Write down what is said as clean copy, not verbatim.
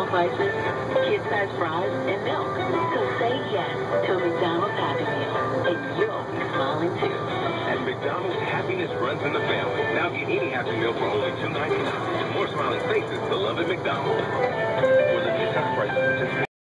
prices, kid-sized fries, and milk. So say yes to a McDonald's Happy Meal, and you'll be smiling too. At McDonald's, happiness runs in the family. Now get any Happy Meal for only $2.99. More smiling faces, beloved McDonald's. For the discount prices,